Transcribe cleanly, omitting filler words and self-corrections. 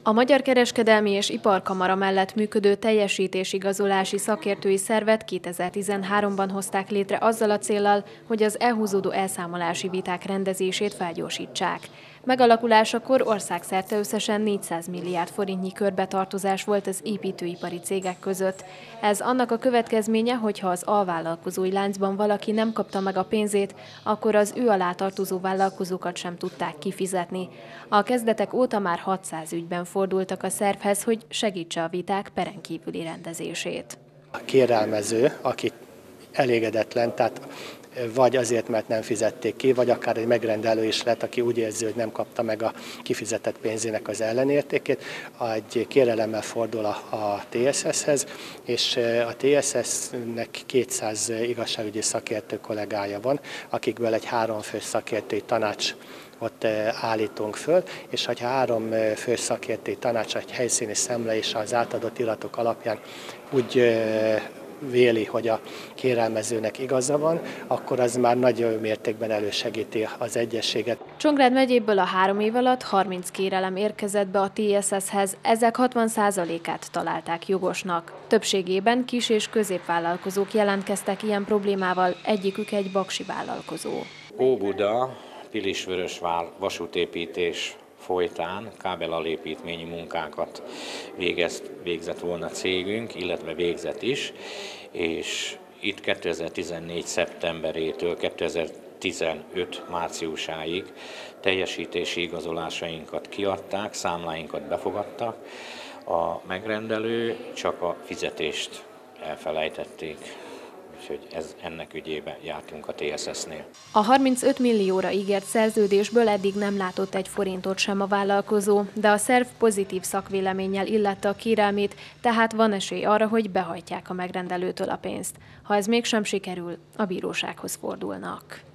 A Magyar Kereskedelmi és Iparkamara mellett működő teljesítésigazolási szakértői szervet 2013-ban hozták létre azzal a céllal, hogy az elhúzódó elszámolási viták rendezését felgyorsítsák. Megalakulásakor országszerte összesen 400 milliárd forintnyi körbetartozás volt az építőipari cégek között. Ez annak a következménye, hogy ha az alvállalkozói láncban valaki nem kapta meg a pénzét, akkor az ő alá tartozó vállalkozókat sem tudták kifizetni. A kezdetek óta már 600 ügyben fordultak a szervhez, hogy segítse a viták peren kívüli rendezését. A kérelmező, aki elégedetlen, tehát vagy azért, mert nem fizették ki, vagy akár egy megrendelő is lett, aki úgy érzi, hogy nem kapta meg a kifizetett pénzének az ellenértékét, egy kérelemmel fordul a TSS-hez, és a TSS-nek 200 igazságügyi szakértő kollégája van, akikből egy 3 fős szakértői tanács ott állítunk föl, és ha 3 fős szakértői tanács egy helyszíni szemle és az átadott iratok alapján úgy véli, hogy a kérelmezőnek igaza van, akkor az már nagy mértékben elősegíti az egyezséget. Csongrád megyéből a 3 év alatt 30 kérelem érkezett be a TSS-hez, ezek 60%-át találták jogosnak. Többségében kis- és középvállalkozók jelentkeztek ilyen problémával, egyikük egy baksi vállalkozó. Óbuda, Pilisvörösvár vasútépítés folytán kábelalépítményi munkákat végzett volna cégünk, illetve végzett is, és itt 2014. szeptemberétől 2015. márciusáig teljesítési igazolásainkat kiadták, számláinkat befogadtak, a megrendelő csak a fizetést elfelejtették. Úgyhogy ennek ügyében jártunk a TSS-nél. A 35 millióra ígért szerződésből eddig nem látott egy forintot sem a vállalkozó, de a szerv pozitív szakvéleménnyel illette a kérelmét, tehát van esély arra, hogy behajtják a megrendelőtől a pénzt. Ha ez mégsem sikerül, a bírósághoz fordulnak.